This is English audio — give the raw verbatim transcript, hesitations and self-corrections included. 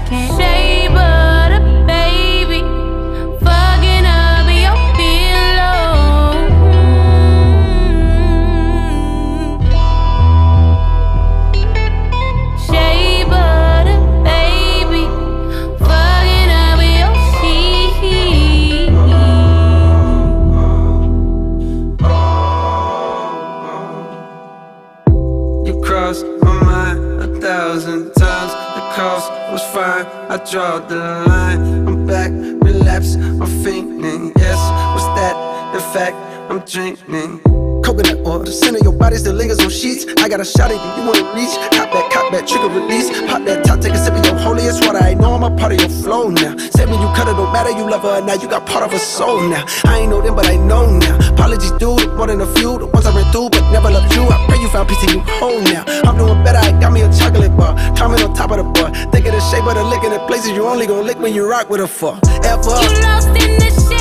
can't. Shea butter, baby, fucking up your pillow. Shea butter, baby, fucking up your sheets. You crossed my mind a thousand times. The cost was fine, I draw the line. I'm back, relapse, I'm fainting. Yes, what's that? In fact, I'm draining. Coconut oil, the scent of your body still lingers on sheets. I got a shot at you, you wanna reach. Cop that, cop that, trigger release. Pop that top, take a sip of your holiest water. I know I'm a part of your flow now. Said when you cut it, don't matter, you love her or not, you got part of her soul now. I ain't know them, but I know now. Apologies due, more than a few. The ones I ran through, but never loved you. I pray you found peace and you home now. I'm doing better, I got me a chocolate bar. Climbing on top of the bar. Think of the shape of the lick in the places you only gon' lick when you rock with her for ever. You lost in the shade.